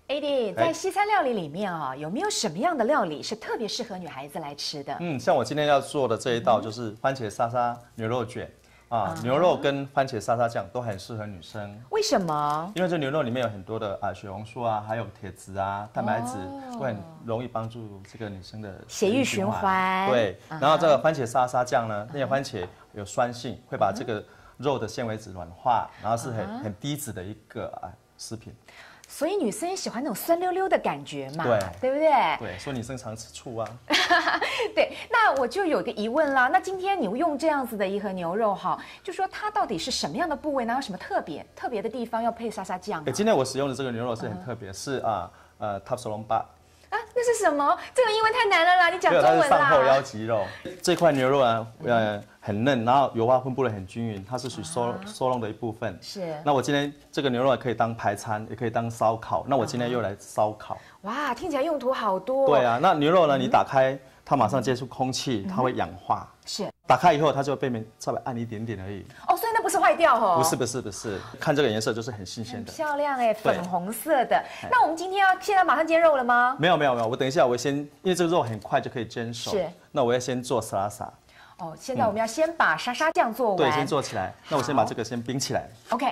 AD 在西餐料理里面啊，有没有什么样的料理是特别适合女孩子来吃的？ 像我今天要做的这一道就是番茄沙沙牛肉卷啊，牛肉跟番茄沙沙酱都很适合女生。 为什么？ 因为这牛肉里面有很多的血红素啊，还有铁质啊、蛋白质，会很容易帮助这个女生的血液循环。 对，然后这个番茄沙沙酱呢，那些番茄有酸性，会把这个肉的纤维质软化，然后是很低脂的一个食品。 所以女生也喜欢那种酸溜溜的感觉嘛，对不对？ 对，说女生常吃醋啊。 对，那我就有个疑问啦。那今天你用这样子的一盒牛肉哈，就说它到底是什么样的部位呢？有什么特别的地方要配沙沙酱？ 今天我使用的这个牛肉是很特别，是塔斯隆巴。 那是什么？这个英文太难了啦，你讲中文啦。 它是上后腰脊肉，这块牛肉啊，很嫩，然后油花分布的很均匀，它是属于收拢的一部分。 是。 那我今天这个牛肉可以当排餐，也可以当烧烤。那我今天又来烧烤。 哇，听起来用途好多。 对啊，那牛肉呢？你打开，它马上接触空气，它会氧化。 是。打开以后，它就背面稍微暗一点点而已。 哦，所以那不是坏掉哦。 不是，看这个颜色就是很新鲜的。 漂亮哎，粉红色的。那我们今天现在马上煎肉了吗？ 没有，我等一下我先，因为这个肉很快就可以煎熟。是。那我要先做沙沙。 哦，现在我们要先把沙沙酱做完。 对，先做起来。那我先把这个先冰起来。 OK。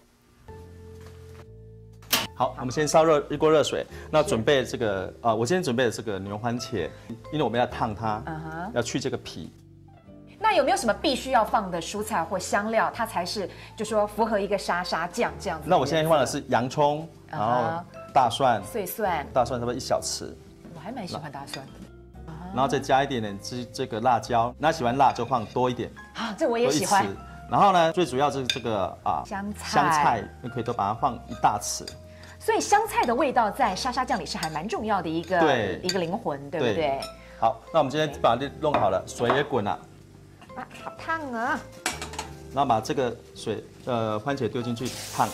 好，我们先烧一锅热水。那准备这个我今天准备的这个牛番茄，因为我们要烫它，要去这个皮。 那有没有什么必须要放的蔬菜或香料，它才是就说符合一个沙沙酱这样子？ 那我现在放的是洋葱，然后大蒜、 碎蒜， 大蒜差不多1小匙。 我还蛮喜欢大蒜的。 然后再加一点点这个辣椒，那喜欢辣就放多一点。 啊，这我也喜欢。 然后呢，最主要就是这个香菜，你可以都把它放1大匙。 所以香菜的味道在沙沙酱里是还蛮重要的一个灵魂，对不对？ 好，那我们今天把它弄好了，水也滚了。 好烫啊！ 然后把这个番茄丢进去烫。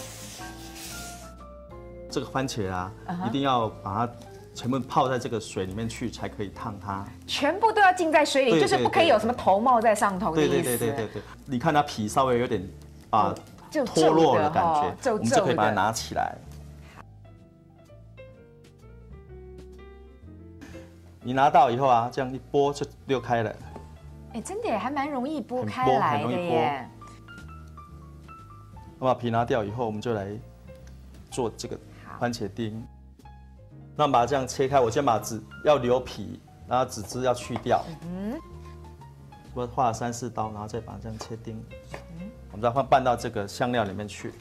这个番茄啊，一定要把它全部泡在这个水里面去，才可以烫它。 全部都要浸在水里，就是不可以有什么头冒在上头的意思。 对。你看它皮稍微有点脱落的感觉，我们就可以把它拿起来。你拿到以后啊，这样一拨就溜开了。 哎，真的还蛮容易剥开来的耶。 那把皮拿掉以后，我们就来做这个番茄丁。那把它这样切开，我先把要留皮，然后籽汁要去掉。我画了3、4刀，然后再把它这样切丁。我们再拌到这个香料里面去。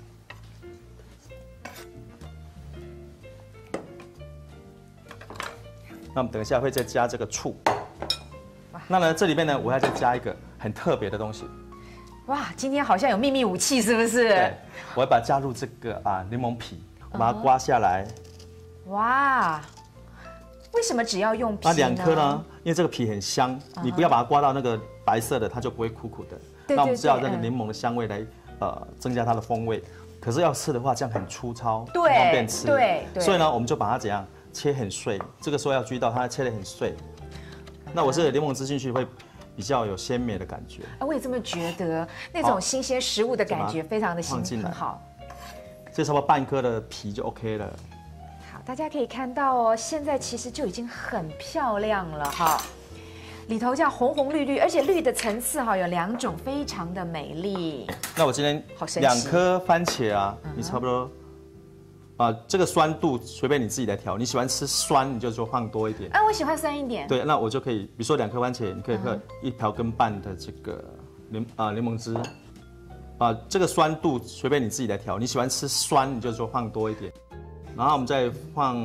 那我们等一下会再加这个醋。那呢，这里面呢，我要再加一个很特别的东西。 哇，今天好像有秘密武器，是不是？ 对，我要把它加入这个柠檬皮，我把它刮下来。 哇，为什么只要用皮呢？ 那2颗呢？因为这个皮很香，你不要把它刮到那个白色的，它就不会苦苦的。那我们只要那个柠檬的香味来增加它的风味。可是要吃的话，这样很粗糙，不方便吃。对。所以呢，我们就把它怎样切很碎。这个时候要注意到它切得很碎。那我这个柠檬汁进去会比较有鲜美的感觉。 我也这么觉得，那种新鲜食物的感觉非常的很好。 这差不多半颗的皮就 OK 了。 好，大家可以看到哦，现在其实就已经很漂亮了哈。里头这样红红绿绿，而且绿的层次哈有2种，非常的美丽。 那我今天2颗番茄啊，你差不多。这个酸度随便你自己来调，你喜欢吃酸，你就说放多一点。 我喜欢酸一点。 对，那我就可以，比如说2颗番茄，你可以喝1瓢羹半的这个柠檬汁。这个酸度随便你自己来调，你喜欢吃酸，你就说放多一点。然后我们再放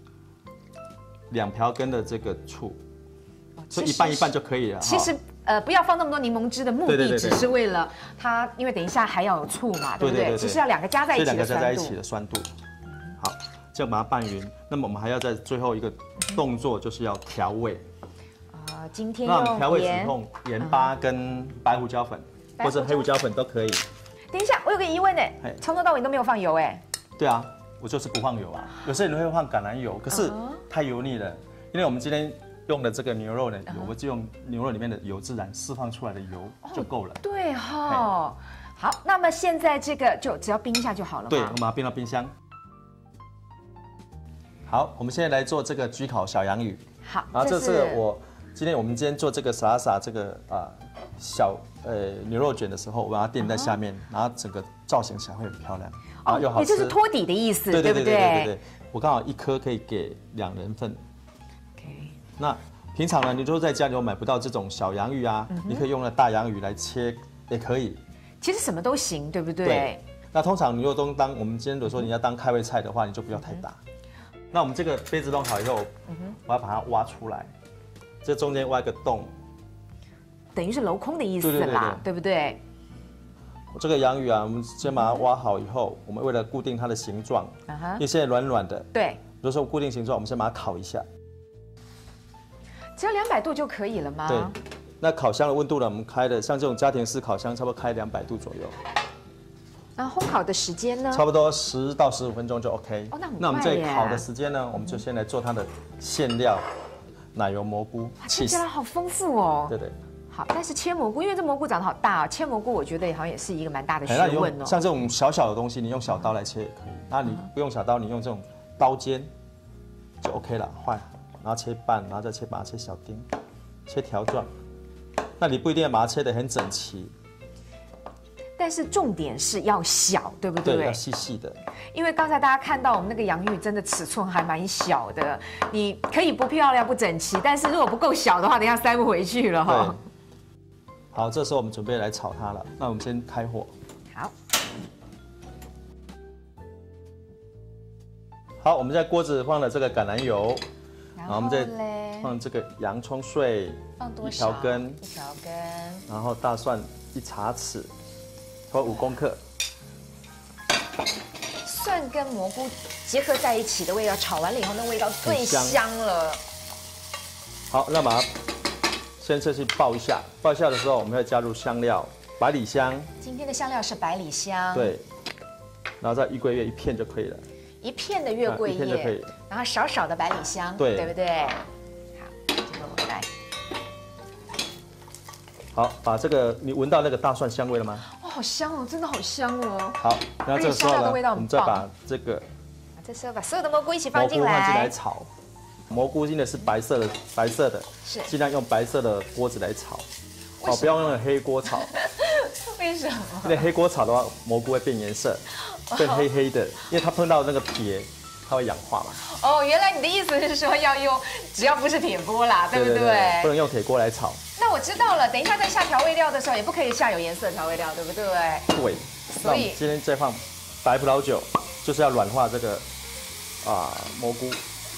2瓢羹的这个醋，所以一半一半就可以了。 其实不要放那么多柠檬汁的目的，只是为了它，因为等一下还要有醋嘛，对不对？只是要2个加在一起的酸度。2个加在一起的酸度。好，这样把它拌匀。那么我们还要在最后一个动作，就是要调味。 今天那调味只用盐巴跟白胡椒粉，或者黑胡椒粉都可以。 等一下，我有个疑问哎，从头到尾你都没有放油哎？ 对啊，我就是不放油啊。有些人会放橄榄油，可是太油腻了。因为我们今天用的这个牛肉呢，我就用牛肉里面的油自然释放出来的油就够了。 对哈。好，那么现在这个就只要冰一下就好了。 对，我们把它冰到冰箱。 好，我们现在来做这个焗烤小洋芋。 好， 然后这是我们今天做这个沙拉这个小牛肉卷的时候，我把它垫在下面，然后整个造型起来会很漂亮，然后又好吃。 也就是托底的意思，对不对？ 我刚好1颗可以给2人份。那平常呢，你就在家里买不到这种小洋芋啊，你可以用那大洋芋来切也可以。 其实什么都行，对不对？对。 那通常你如果我们今天如果说你要当开胃菜的话，你就不要太大。那我们这个杯子弄好以后，我要把它挖出来，这中间挖一个洞， 等于是镂空的意思啦，对不对？ 这个洋芋啊，我们先把它挖好以后，我们为了固定它的形状，因为现在软软的， 对。 比如说固定形状，我们先把它烤一下。 只要200度就可以了吗？ 对。那烤箱的温度呢？我们开的像这种家庭式烤箱，差不多开200度左右。那烘烤的时间呢？ 差不多10到15分钟就 OK。 哦，那很快耶。 那我们这烤的时间呢？我们就先来做它的馅料，奶油蘑菇。 听起来好丰富哦。 对。 好，但是切蘑菇，因为这蘑菇长得好大啊，切蘑菇我觉得好像也是一个蛮大的学问哦。 像这种小小的东西，你用小刀来切也可以。那你不用小刀，你用这种刀尖就 OK 了，换，然后切半，然后再把它切小丁，切条状。那你不一定要把它切得很整齐。 但是重点是要小，对不对？ 对，要细细的。 因为刚才大家看到我们那个洋芋真的尺寸还蛮小的，你可以不漂亮不整齐，但是如果不够小的话，等一下塞不回去了哈。 好，这时候我们准备来炒它了。那我们先开火。好，我们在锅子放了这个橄榄油，然后我们再放这个洋葱碎， 放多少？1 条根，然后大蒜1茶匙，或5公克。 蒜跟蘑菇结合在一起的味道，炒完了以后，那味道最香了。 好，那把它先去爆一下，爆一下的时候，我们会加入香料，百里香。今天的香料是百里香。 对，然后再玉桂叶1片就可以了。 1片的月桂叶，1片就可以。然后少少的百里香，对不对？好，这个我来。 好，把这个你闻到那个大蒜香味了吗？ 哇，好香哦，真的好香哦。 好，然后这个时候呢，我们再把这个， 这时候把所有的蘑菇一起放进来炒。蘑菇应该是白色的，是尽量用白色的锅子来炒，哦，不要用黑锅炒。 为什么？ 因为黑锅炒的话，蘑菇会变颜色，变黑黑的，因为它碰到那个铁，它会氧化嘛。 哦，原来你的意思是说要用，只要不是铁锅啦，对不对？ 不能用铁锅来炒。 那我知道了，等一下在下调味料的时候，也不可以下有颜色的调味料，对不对？ 对。所以今天再放白葡萄酒，就是要软化这个蘑菇。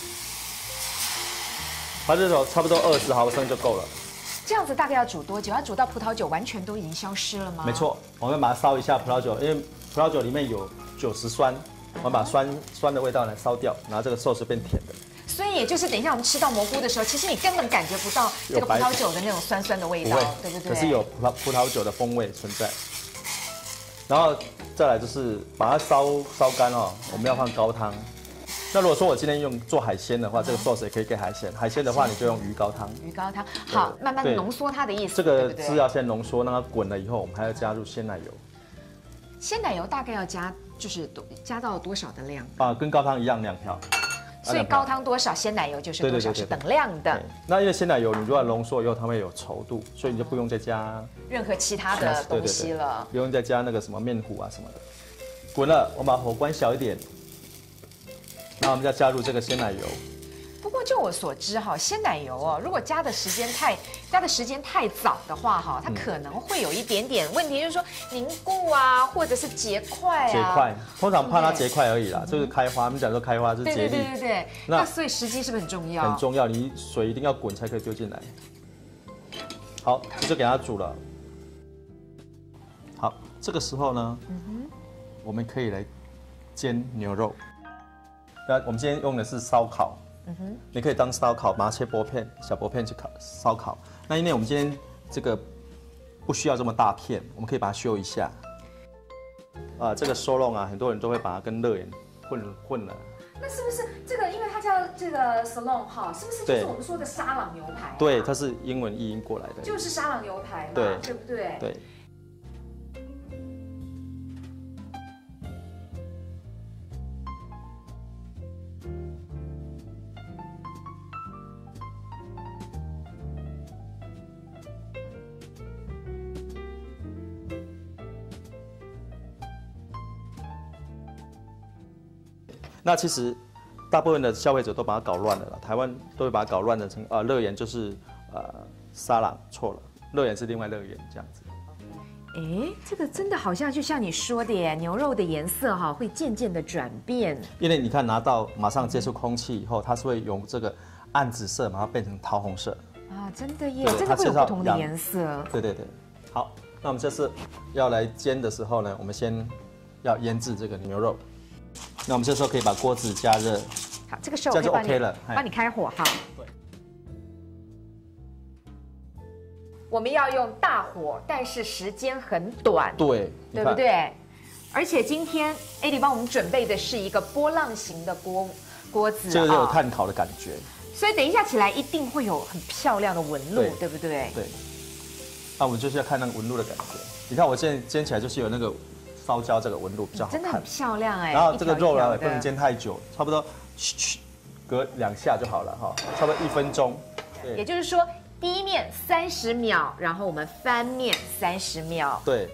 把这种差不多20毫升就够了。 这样子大概要煮多久？要煮到葡萄酒完全都已经消失了吗？ 没错，我们把它烧一下葡萄酒，因为葡萄酒里面有90酸，我们把酸的味道呢烧掉，然后这个寿司变甜的。 所以也就是等一下我们吃到蘑菇的时候，其实你根本感觉不到这个葡萄酒的那种酸酸的味道，对不对？ 可是有葡萄酒的风味存在。然后再来就是把它烧干哦，我们要放高汤。那如果说我今天做海鲜的话，这个 sauce 也可以给海鲜。海鲜的话，你就用鱼高汤。 鱼高汤，好，慢慢浓缩它的意思。 这个汁要先浓缩，让它滚了以后，我们还要加入鲜奶油。 鲜奶油大概要加，就是加到多少的量？ 跟高汤一样2瓢。 所以高汤多少，鲜奶油就是多少，是等量的。 那因为鲜奶油，你如果浓缩以后，它会有稠度，所以你就不用再加任何其他的东西了。 不用再加那个什么面糊啊什么的。滚了，我把火关小一点。那我们再加入这个鲜奶油。 不过就我所知哈，鲜奶油哦，如果加的时间太早的话哈，它可能会有一点点问题，就是说凝固啊，或者是结块啊。 结块，通常怕它结块而已啦，就是开花。我们讲说开花是结粒。 对。那所以时机是不是很重要？ 很重要，你水一定要滚才可以丢进来。好，这就给它煮了。好，这个时候呢，我们可以来煎牛肉。那我们今天用的是烧烤，你可以当烧烤，把它切薄片、小薄片去烧烤。那因为我们今天这个不需要这么大片，我们可以把它修一下。这个收弄啊，很多人都会把它跟热盐混了。 那是不是这个？因为它叫这个 salon 哈，是不是就是我们说的沙朗牛排？ 对，它是英文译音过来的。 就是沙朗牛排嘛，对不对？ 对。 那其实大部分的消费者都把它搞乱了啦，台湾都会把它搞乱的成乐园就是沙朗，错了，乐园是另外乐园这样子。 哎，这个真的好像就像你说的耶，牛肉的颜色哈会渐渐的转变。 因为你看拿到马上接触空气以后，它是会由这个暗紫色把它变成桃红色。啊， 真的耶，真的会有不同的颜色。 对对对，好，那我们这次要来煎的时候呢，我们先要腌制这个牛肉。那我们这时候可以把锅子加热。 好，这个时候我就 OK 了，帮你开火哈。对。我们要用大火，但是时间很短。 对， 对不对？而且今天 AD 帮我们准备的是一个波浪形的锅子， 这个有炭烤的感觉。 所以等一下起来一定会有很漂亮的纹路，对不对？ 对。那我们就是要看那个纹路的感觉。你看我现在煎起来就是有那个烧焦这个纹路比较好看， 真的很漂亮哎。 然后这个肉呢也不能煎太久，差不多隔2下就好了哈，差不多1分钟。 对。也就是说，第一面30秒，然后我们翻面30秒。 对。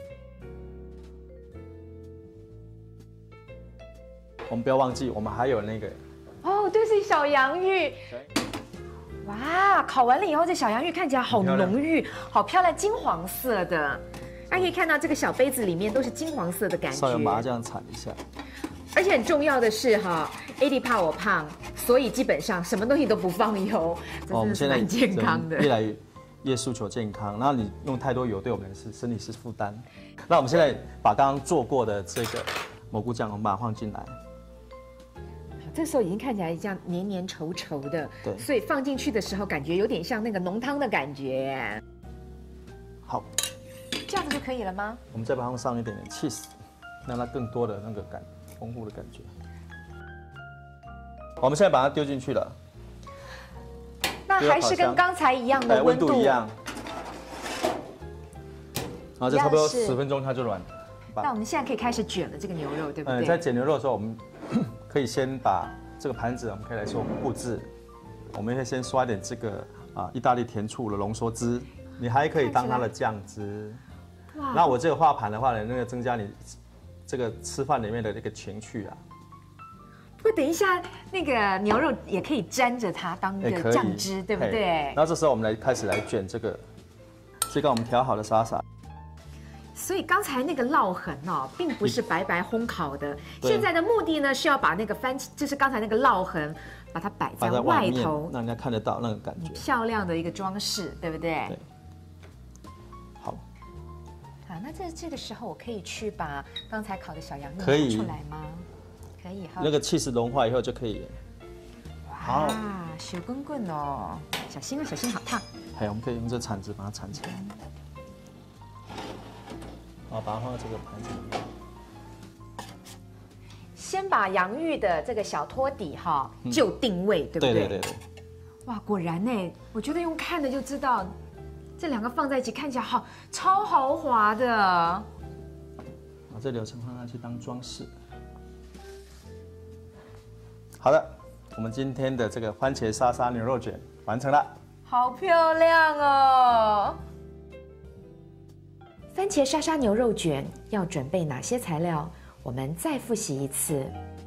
我们不要忘记，我们还有那个。 哦，对，是小洋芋。哇，烤完了以后，这小洋芋看起来好浓郁，好漂亮，金黄色的。大家可以看到这个小杯子里面都是金黄色的感觉。 稍微把它这样铲一下。 而且很重要的是哈 ，AD 怕我胖，所以基本上什么东西都不放油， 我们现在蛮健康的。 越来越诉求健康，然后你用太多油对我们身体是负担。那我们现在把刚刚做过的这个蘑菇酱，我们把它放进来。 这时候已经看起来像黏黏稠稠的， 对， 所以放进去的时候感觉有点像那个浓汤的感觉。 好， 这样子就可以了吗？ 我们再把它上一点点 cheese， 让它更多的那个丰富的感觉。我们现在把它丢进去了， 那还是跟刚才一样的温度一样，然后这差不多10分钟它就软了。 那我们现在可以开始卷了这个牛肉，对不对？ 在卷牛肉的时候，我们可以先把这个盘子，我们可以来做布置。我们可以先刷一点这个意大利甜醋的浓缩汁，你还可以当它的酱汁。哇！那我这个画盘的话呢，那个增加你这个吃饭里面的这个情趣啊。 不过等一下，那个牛肉也可以沾着它当一个酱汁，对不对？ 然后这时候我们开始来卷这个我们调好的沙沙。 所以刚才那个烙痕哦，并不是白白烘烤的。现在的目的呢，是要把那个就是刚才那个烙痕，把它摆在外头， 让人家看得到那个感觉。 漂亮的一个装饰，对不对？ 对。好。 好，那这个时候我可以去把刚才烤的小洋芋拿出来吗？可以哈。 那个气势融化以后就可以。 好。小滚滚哦，小心啊，小心好烫。 还有，我们可以用这铲子把它铲起来。好，把它放在这个盘子里面。 先把洋芋的这个小托底哈就定位，对不对？ 对。 哇，果然呢，我觉得用看的就知道，这2个放在一起看起来超豪华的。 把这流程放上去当装饰。好的，我们今天的这个番茄沙沙牛肉卷完成了。 好漂亮哦！番茄沙沙牛肉卷要准备哪些材料？我们再复习一次。